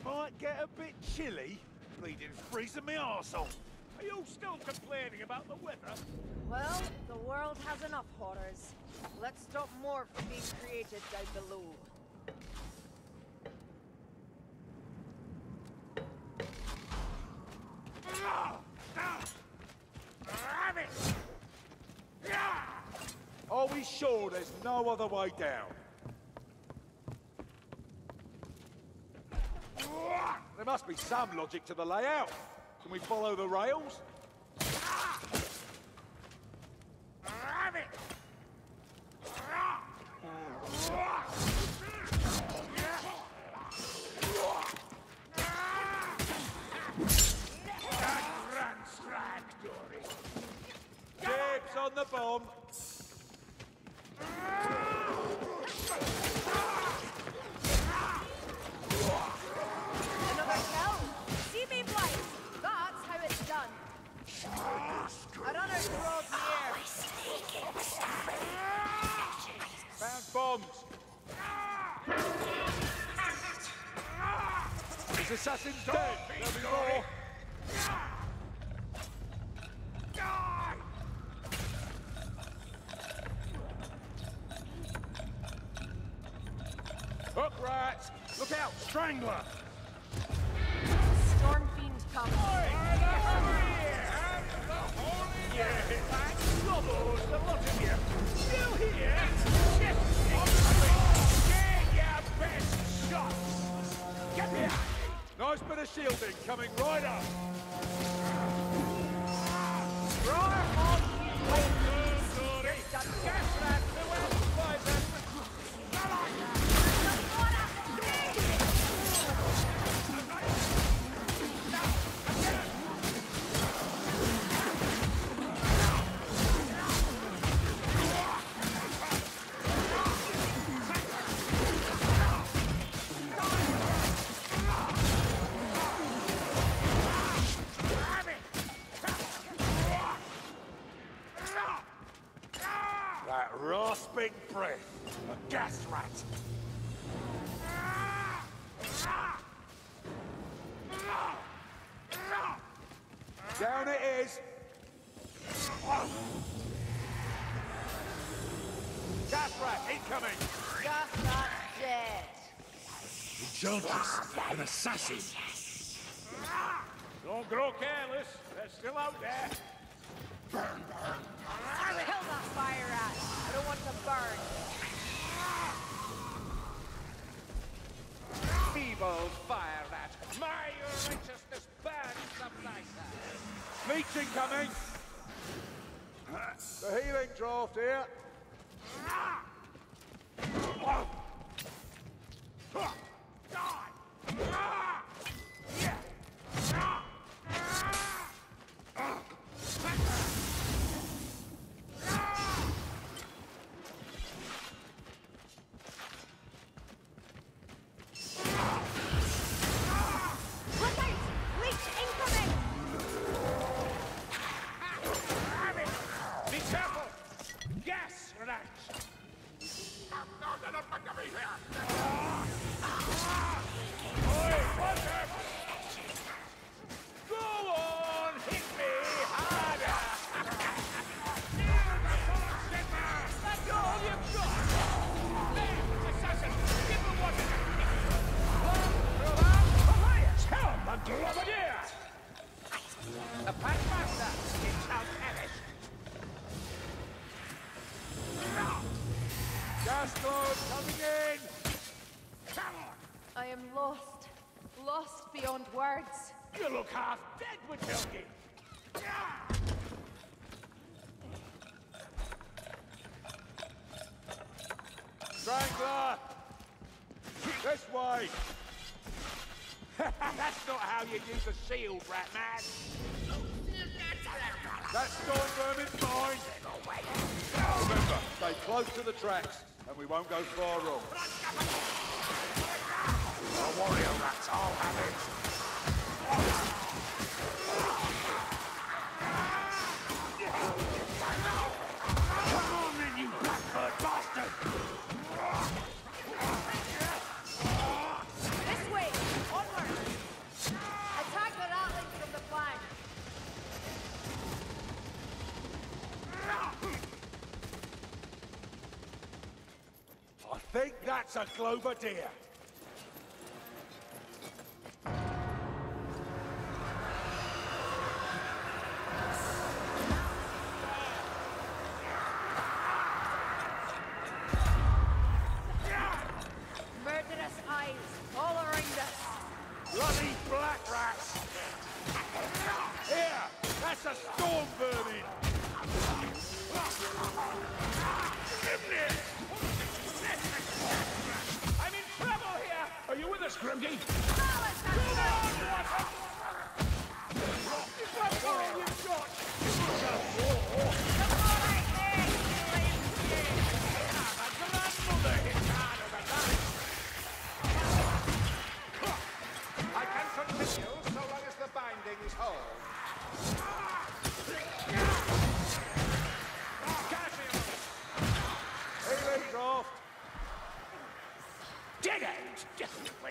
might get a bit chilly. Bleeding freezing me arsehole. Are you still complaining about the weather? Well, the world has enough horrors. Let's stop more from being created down below. Are we sure there's no other way down? There must be some logic to the layout. Can we follow the rails? Dibs on the bomb. Another kill. See me blight. That's how it's done. A runner's rolled near. Found bombs. This assassin's dead. There'll be more. Hook rats! Look out, strangler! Storm fiend come. Nice bit of shielding coming right up. Roar on you, wait. That rasping breath. A gas rat. Down it is. Gas rat incoming. Gas rat dead. Enchantress, an assassin. Don't grow careless. They're still out there. Burn, burn. Kill that fire rat. I don't want to burn. Feeble fire rat. My righteousness burns the blighter. Leech incoming. The healing draft here. Look out! Leech incoming! Be careful! Gas rat! Go on, hit me harder! That's all you've got! There, assassin! Give him what Tell the Globadier! The Pathmaster is out perished! Gas cloud coming in. Come on! I am lost. Lost beyond words. You look half dead with Helgi! Strangler. This way. That's not how you use a shield, Ratman! That storm vermin's mine. Remember, stay close to the tracks, and we won't go far wrong. The warrior rats, I'll have it! Come on then, you blackbird bastard! This way! Onward! that's a Glover deer. Murderous eyes all around us. Bloody black rats! Here! That's a storm vermin! I'm in trouble here! Are you with us, Grimgy? Malice and That's all you've got! I can continue so long as the bindings hold. Healing draft! Dead end, definitely.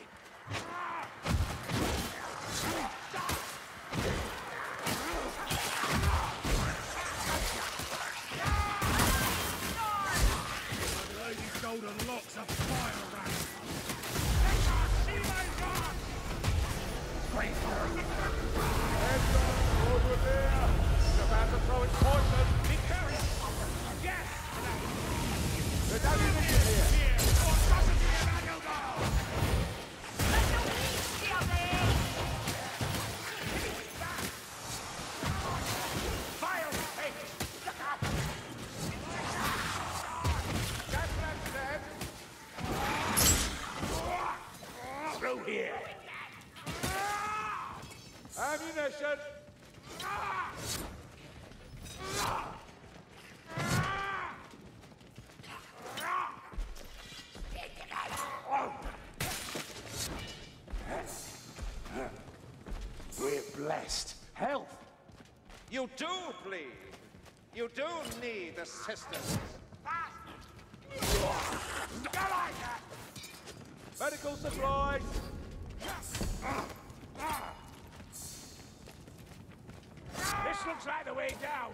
Lady Golden locks of fire rats! Heads up! Over there! It's about to throw its poison! Be careful! Yes! There's ammunition here! Fire! Hey! Catman's dead. Through here! Ammunition! We're blessed. Health! You do bleed. You do need assistance. Medical supplies! This looks like the way down.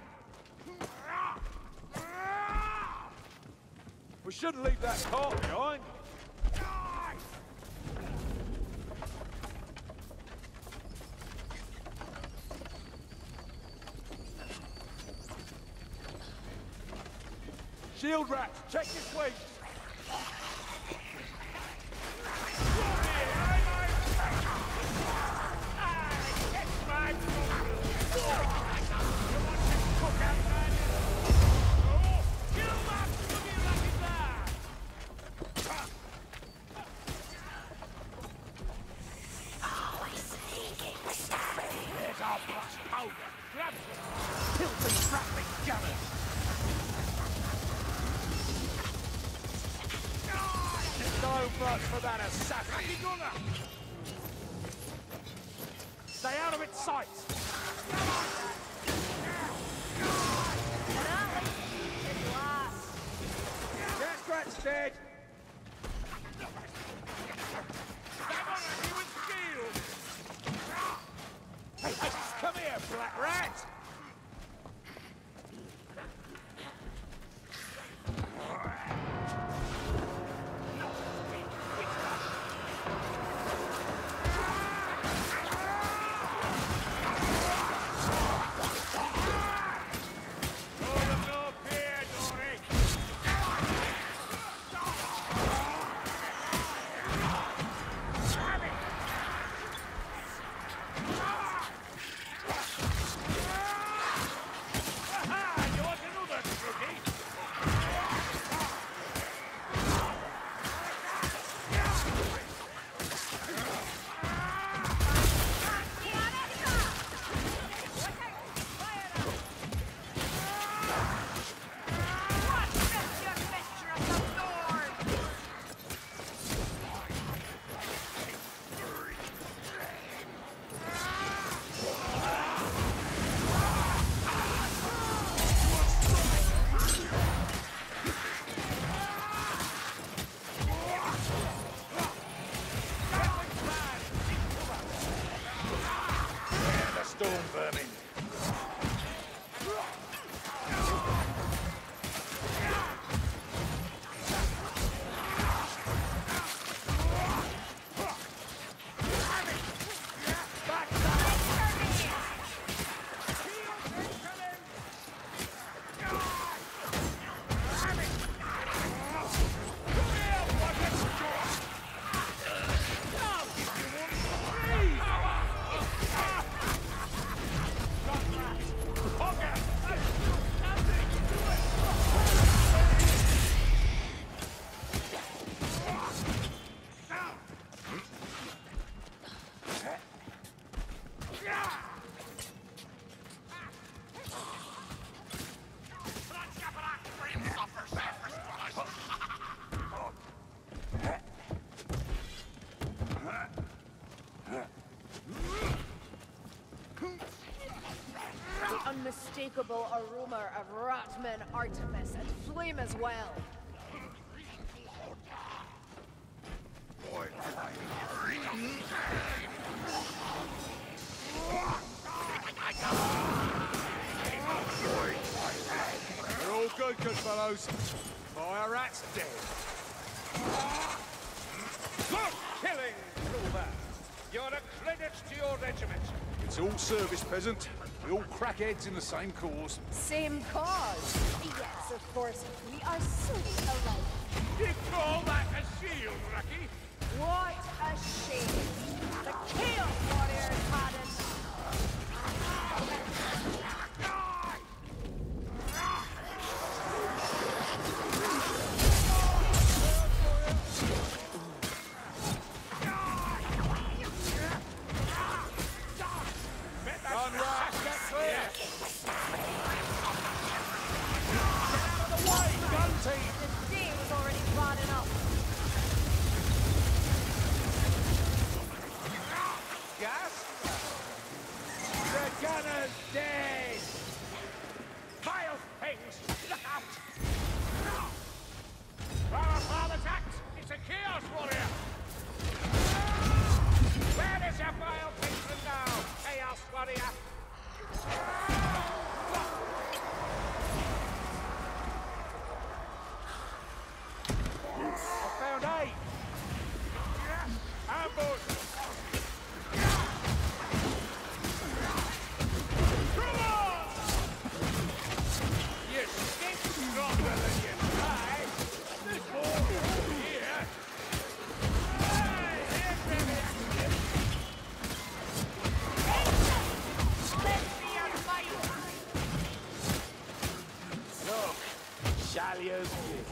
We shouldn't leave that cart behind. Shield rats, check your swings. So much for that assassin. Stay out of its sight. Gas rat's dead. Hey, come here, black rat. unmistakable aroma of Ratman artifice and flame as well. You're all good fellows. Fire rat's dead. Good killing, Silver. You're a credit to your regiment. It's all service, peasant. We all crack heads in the same cause. Same cause. Yes, of course. We are so alike. You call that a shield, Rookie? What a shame. The Chaos Warriors had it. The day was already bad enough. Gas? The gunner's dead! Vile things! Look out! Power attacked! It's a Chaos Warrior! Where is your vile patron now, Chaos Warrior? Found eight. Ambush! Come on! You stink stronger than you try! There's more over here! Hey, here, Grimmett! Let me unmighty! Look, Shalio's gift.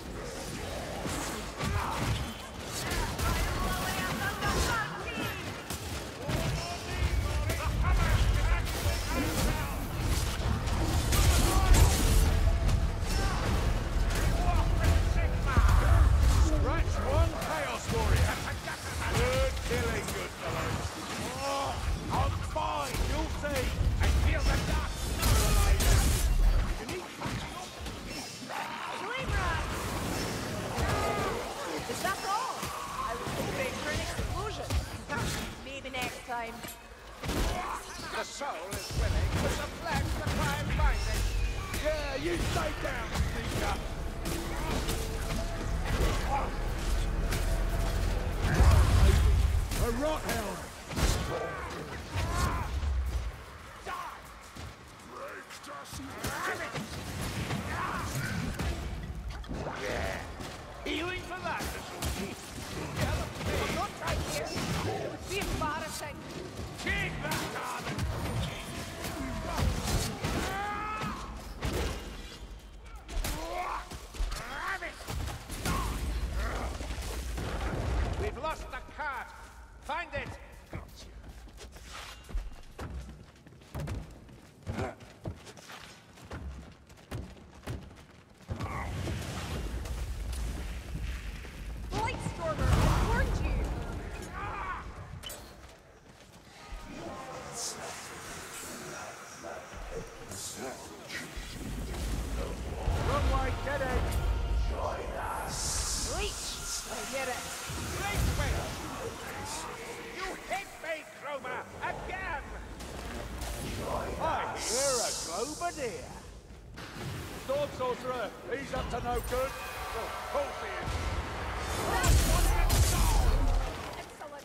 Scratch one Chaos Warrior. Good killing, good fellows. Oh, I'm fine, you'll see. I feel the dark. Flame rats! Is that all? I was hoping for an explosion. Maybe next time. The soul is willing, but the flesh requires binding. Yeah, you stay down, sneaker. A rot hound. Healing for that, little Not right here. It would be embarrassing. Take that, darling! We've lost the cart. Find it. Blightstormer, I warned you. Wrong way, dead end. Leech, I get it. Great way. You hit me, Cromer, again. I hear a Glober deer. Sword sorcerer, he's up to no good. Well, of course he is. Excellent.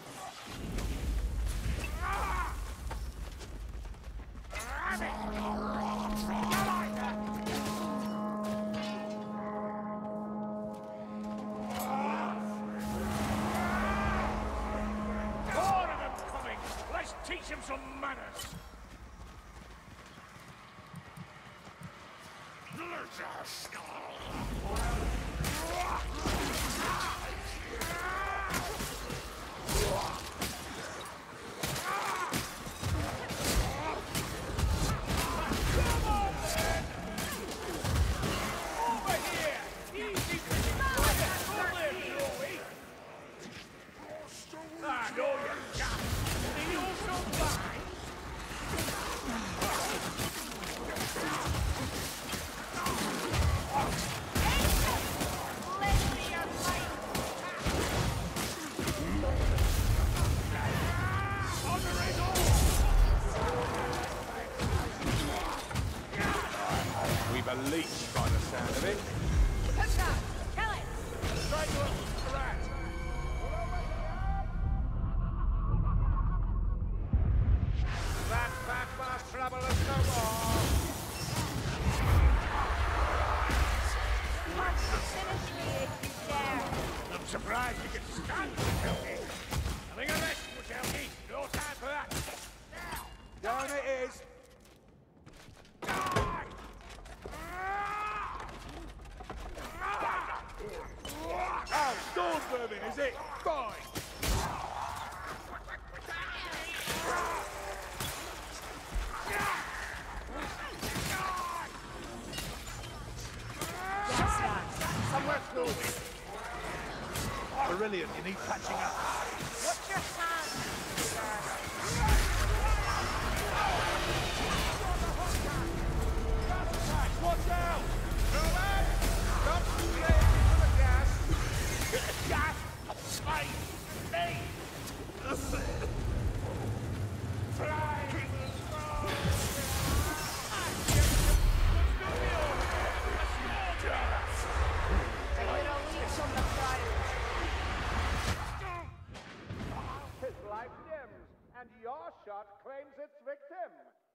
More of them coming! Let's teach him some manners! Over here! Easy! Ah, no, you can't! Are you also blind? trouble us no more. Finish me if you dare. I'm surprised you get stunned, Withelgi. Having a rest, Withelgi. No time for that. Down it is. Oh, storm vermin, is it? Fine. Somewhere through. Brilliant, you need patching up. Watch your hands, sir. Watch out! Rowan! Stop playing into the gas! Gas! Fine! Hey! Fly! You're a leech on the fire. His life dims, and your shot claims its victim.